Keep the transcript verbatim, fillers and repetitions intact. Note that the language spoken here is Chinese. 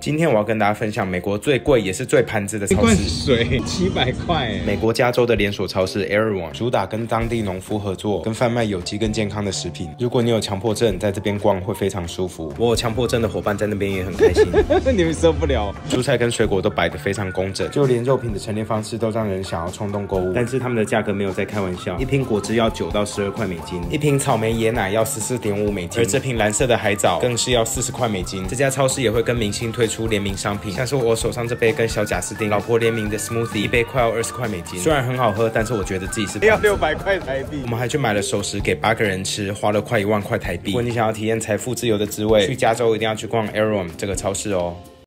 今天我要跟大家分享美国最贵也是最盘子的超市。 水七百块， 美国加州的连锁超市 Erewhon 主打跟当地农夫合作，跟贩卖有机跟健康的食品。如果你有强迫症，在这边逛会非常舒服。我有强迫症的伙伴在那边也很开心， 你们受不了。 蔬菜跟水果都摆得非常工整，就连肉品的陈列方式都让人想要冲动购物。但是他们的价格没有在开玩笑，一瓶果汁要九到十二块美金，一瓶草莓椰奶要十四点五美金，而这瓶蓝色的海藻更是要四十块美金。这家超市也会跟明星推出联名商品，像是我手上这杯跟小贾斯汀老婆联名的 smoothie， 一杯快要二十块美金。虽然很好喝，但是我觉得自己是要六百块台币。 我们还去买了熟食给八个人吃，花了快一万块台币。如果你想要体验财富自由的滋味，去加州一定要去逛 Erewhon 这个超市哦。